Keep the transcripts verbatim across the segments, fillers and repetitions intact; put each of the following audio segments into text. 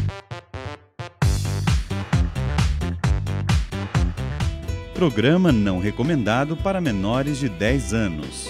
Programa não recomendado para menores de dez anos.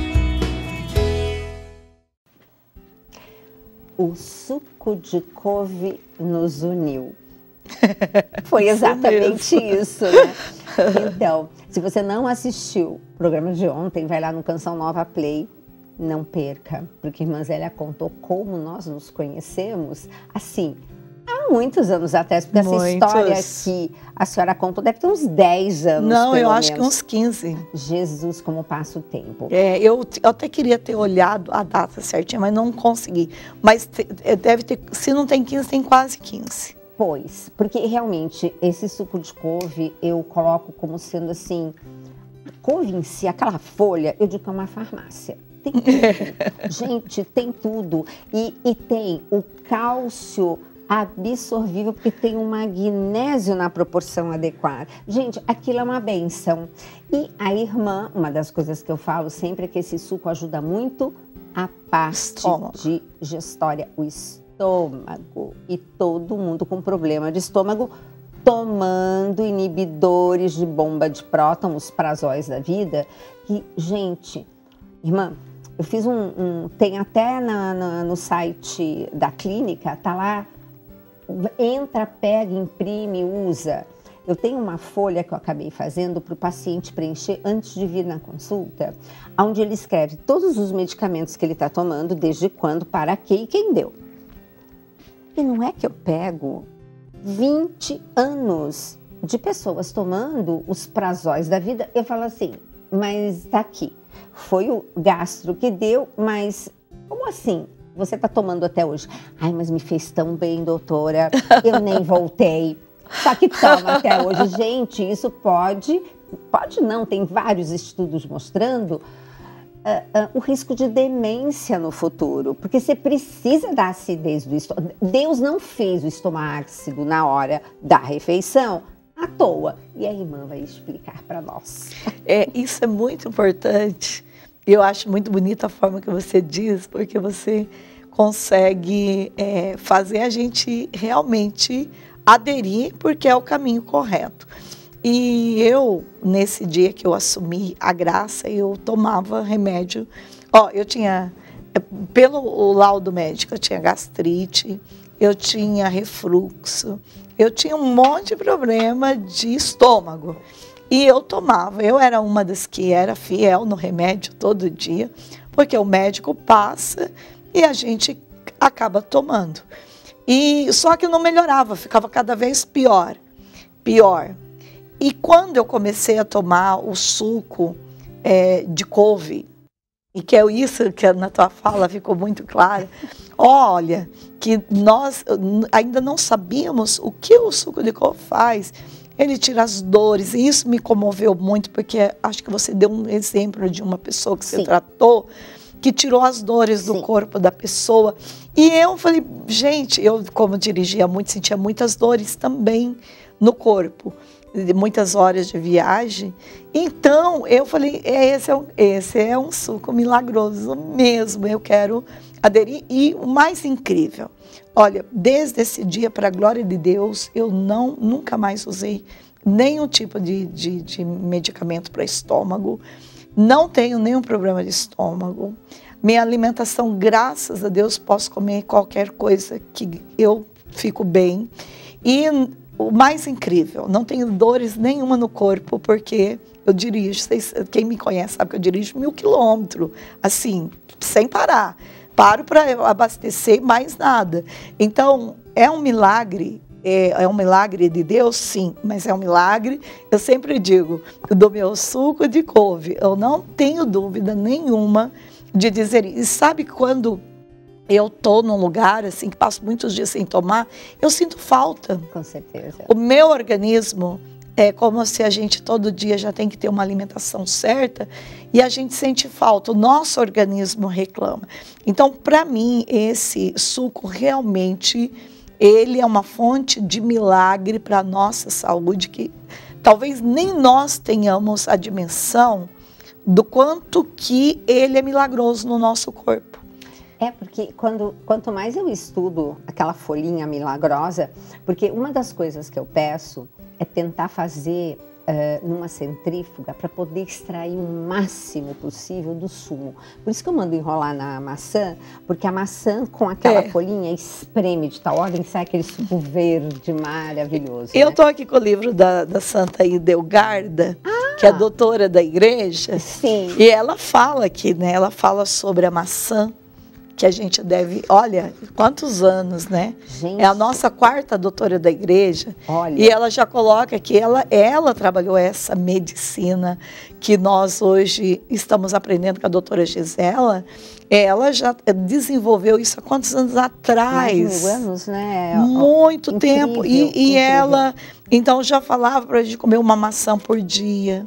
O suco de couve nos uniu. Foi exatamente isso, né? Então, se você não assistiu o programa de ontem, vai lá no Canção Nova Play, não perca, porque irmã Zélia contou como nós nos conhecemos, assim, há muitos anos atrás, porque muitos. Essa história que a senhora contou deve ter uns dez anos, Não, eu acho menos. que uns quinze. Jesus, como passa o tempo. É, eu, eu até queria ter olhado a data certinha, mas não consegui. Mas te, deve ter, se não tem quinze, tem quase quinze. Pois, porque realmente esse suco de couve eu coloco como sendo assim, a couve em si, aquela folha, eu digo que é uma farmácia. Tem tudo. Gente, tem tudo. E, e tem o cálcio absorvível, porque tem o magnésio na proporção adequada. Gente, aquilo é uma benção. E a irmã, uma das coisas que eu falo sempre é que esse suco ajuda muito a parte Estômago. digestória, o estômago. estômago e todo mundo com problema de estômago tomando inibidores de bomba de próton, os prazóis da vida. E, gente, irmã, eu fiz um... um tem até na, na, no site da clínica, tá lá, entra, pega, imprime, usa. Eu tenho uma folha que eu acabei fazendo para o paciente preencher antes de vir na consulta, onde ele escreve todos os medicamentos que ele está tomando, desde quando, para quê e quem deu. E não é que eu pego vinte anos de pessoas tomando os prazóis da vida, eu falo assim, mas tá aqui, foi o gastro que deu, mas como assim? Você tá tomando até hoje? Ai, mas me fez tão bem, doutora, eu nem voltei, só que toma até hoje. Gente, isso pode, pode não, tem vários estudos mostrando Uh, uh, o risco de demência no futuro, porque você precisa da acidez do estômago. Deus não fez o estômago ácido na hora da refeição à toa. E a irmã vai explicar para nós. É, isso é muito importante. Eu acho muito bonita a forma que você diz, porque você consegue é, fazer a gente realmente aderir, porque é o caminho correto. E eu, nesse dia que eu assumi a graça, eu tomava remédio. Ó, eu tinha, pelo laudo médico, eu tinha gastrite, eu tinha refluxo, eu tinha um monte de problema de estômago. E eu tomava, eu era uma das que era fiel no remédio todo dia, porque o médico passa e a gente acaba tomando. E só que não melhorava, ficava cada vez pior, pior. E quando eu comecei a tomar o suco é, de couve, e que é isso que na tua fala ficou muito claro, olha, que nós ainda não sabíamos o que o suco de couve faz. Ele tira as dores, e isso me comoveu muito, porque acho que você deu um exemplo de uma pessoa que você Sim. tratou, que tirou as dores do Sim. corpo da pessoa. E eu falei, gente, eu como dirigia muito, sentia muitas dores também no corpo, de muitas horas de viagem. Então, eu falei, esse é, um, esse é um suco milagroso mesmo, eu quero aderir. E o mais incrível, olha, desde esse dia, para a glória de Deus, eu não, nunca mais usei nenhum tipo de, de, de medicamento para estômago, não tenho nenhum problema de estômago. Minha alimentação, graças a Deus, posso comer qualquer coisa que eu fico bem. E o mais incrível, não tenho dores nenhuma no corpo, porque eu dirijo, vocês, quem me conhece sabe que eu dirijo mil quilômetros, assim, sem parar. Paro para abastecer, mais nada. Então, é um milagre, é, é um milagre de Deus, sim, mas é um milagre, eu sempre digo, do meu suco de couve, eu não tenho dúvida nenhuma de dizer isso. E sabe quando eu estou num lugar assim que passo muitos dias sem tomar, eu sinto falta. Com certeza. O meu organismo é como se a gente todo dia já tem que ter uma alimentação certa e a gente sente falta, o nosso organismo reclama. Então, para mim, esse suco realmente, ele é uma fonte de milagre para a nossa saúde, que talvez nem nós tenhamos a dimensão do quanto que ele é milagroso no nosso corpo. É, porque quando, quanto mais eu estudo aquela folhinha milagrosa, porque uma das coisas que eu peço é tentar fazer uh, numa centrífuga para poder extrair o máximo possível do sumo. Por isso que eu mando enrolar na maçã, porque a maçã com aquela é. folhinha espreme de tal ordem que sai aquele suco verde maravilhoso. Eu né? estou aqui com o livro da, da Santa Idelgarda, ah. que é a doutora da igreja. Sim. E ela fala aqui, né? Ela fala sobre a maçã, que a gente deve, olha, quantos anos, né? Gente. É a nossa quarta doutora da igreja. Olha. E ela já coloca que ela, ela trabalhou essa medicina que nós hoje estamos aprendendo com a doutora Gisela. Ela já desenvolveu isso há quantos anos atrás? Mais de mil anos, né? Muito incrível, tempo. E, e incrível. ela, então, já falava para a gente comer uma maçã por dia.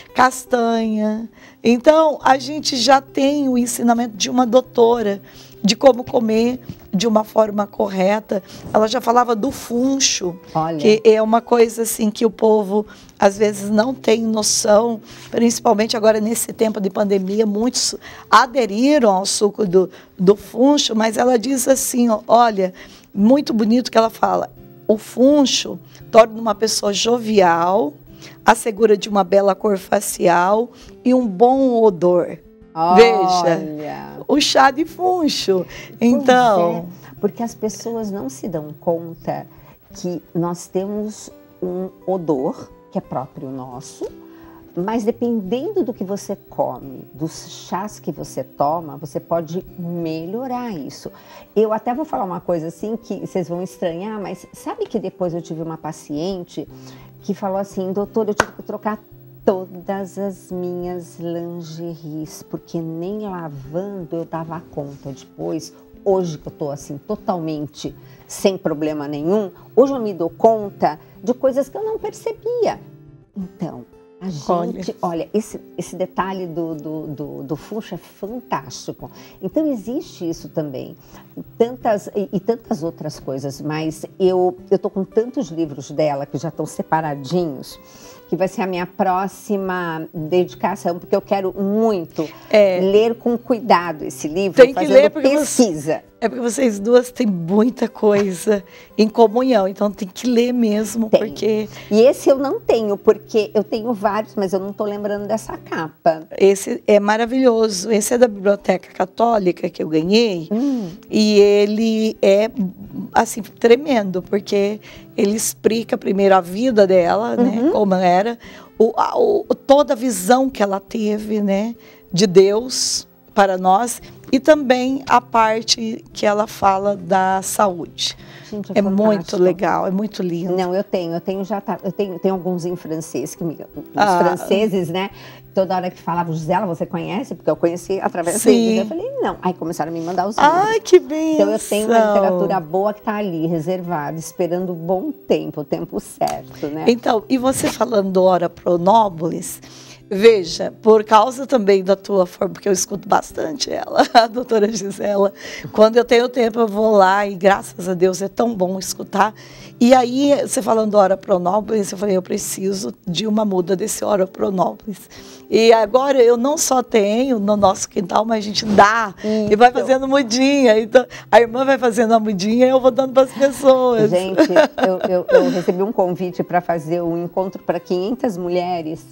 Castanha. Então, a gente já tem o ensinamento de uma doutora de como comer de uma forma correta. Ela já falava do funcho, Olha. que é uma coisa assim que o povo às vezes não tem noção, principalmente agora nesse tempo de pandemia, muitos aderiram ao suco do, do funcho, mas ela diz assim, ó, olha, muito bonito que ela fala, o funcho torna uma pessoa jovial, assegura de uma bela cor facial e um bom odor. Olha. Veja, o chá de funcho. Então, é, porque as pessoas não se dão conta que nós temos um odor que é próprio nosso, mas dependendo do que você come, dos chás que você toma, você pode melhorar isso. Eu até vou falar uma coisa assim que vocês vão estranhar, mas sabe que depois eu tive uma paciente que falou assim, doutor, eu tive que trocar todas as minhas lingeries, porque nem lavando eu dava conta depois. Hoje que eu tô assim, totalmente sem problema nenhum, hoje eu me dou conta de coisas que eu não percebia. Então, a gente, olha, olha esse, esse detalhe do, do, do, do funcho é fantástico. Então, existe isso também. Tantas, e, e tantas outras coisas, mas eu eu tô com tantos livros dela que já estão separadinhos, que vai ser a minha próxima dedicação, porque eu quero muito é. ler com cuidado esse livro, Tem que fazendo ler porque pesquisa. Você, é porque vocês duas têm muita coisa em comunhão, então tem que ler mesmo, tem. porque... E esse eu não tenho, porque eu tenho vários, mas eu não estou lembrando dessa capa. Esse é maravilhoso, esse é da Biblioteca Católica que eu ganhei, hum. e ele é, assim, tremendo, porque ele explica primeiro a vida dela, uhum. né, como era, o, a, o, toda a visão que ela teve, né, de Deus para nós, e também a parte que ela fala da saúde. Gente, é é muito legal, é muito lindo. Não, eu tenho, eu tenho já, tá, eu tenho, tenho alguns em francês, que me, os ah. franceses, né, toda hora que falavam, Gisela, você conhece? Porque eu conheci através Sim. deles. Eu falei, não. Aí começaram a me mandar os livros. Ai, que bem. Então eu tenho uma literatura boa que está ali, reservada, esperando o bom tempo, o tempo certo, né? Então, e você falando do Ora Pro Nobis, veja, por causa também da tua forma, porque eu escuto bastante ela, a doutora Gisela, quando eu tenho tempo eu vou lá e graças a Deus é tão bom escutar. E aí, você falando do Ora Pro Nobis, eu falei, eu preciso de uma muda desse Ora Pro Nobis. E agora eu não só tenho no nosso quintal, mas a gente dá Isso. e vai fazendo mudinha. Então, a irmã vai fazendo a mudinha e eu vou dando para as pessoas. Gente, eu, eu, eu recebi um convite para fazer um encontro para quinhentas mulheres.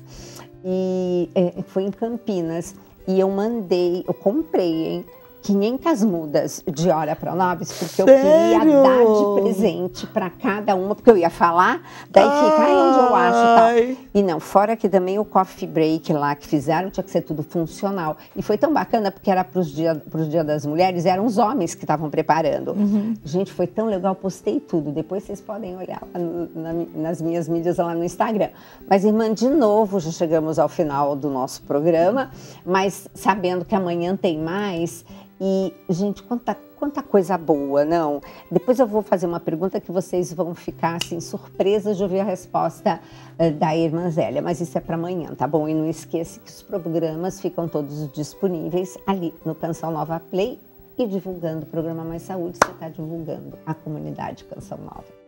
E é, foi em Campinas, e eu mandei, eu comprei, hein, quinhentas mudas de Ora Pro Nobis, porque eu Sério? queria dar de presente para cada uma, porque eu ia falar, daí Ai. fica, ai, onde eu acho e tal. E não, fora que também o coffee break lá que fizeram, tinha que ser tudo funcional. E foi tão bacana, porque era para os dia, pros Dia das Mulheres, eram os homens que estavam preparando. Uhum. Gente, foi tão legal, postei tudo, depois vocês podem olhar lá no, na, nas minhas mídias lá no Instagram. Mas, irmã, de novo, já chegamos ao final do nosso programa, mas sabendo que amanhã tem mais... E, gente, quanta, quanta coisa boa, não? Depois eu vou fazer uma pergunta que vocês vão ficar, assim, surpresas de ouvir a resposta uh, da irmã Zélia, mas isso é para amanhã, tá bom? E não esqueça que os programas ficam todos disponíveis ali no Canção Nova Play, e divulgando o programa Mais Saúde, você está divulgando a comunidade Canção Nova.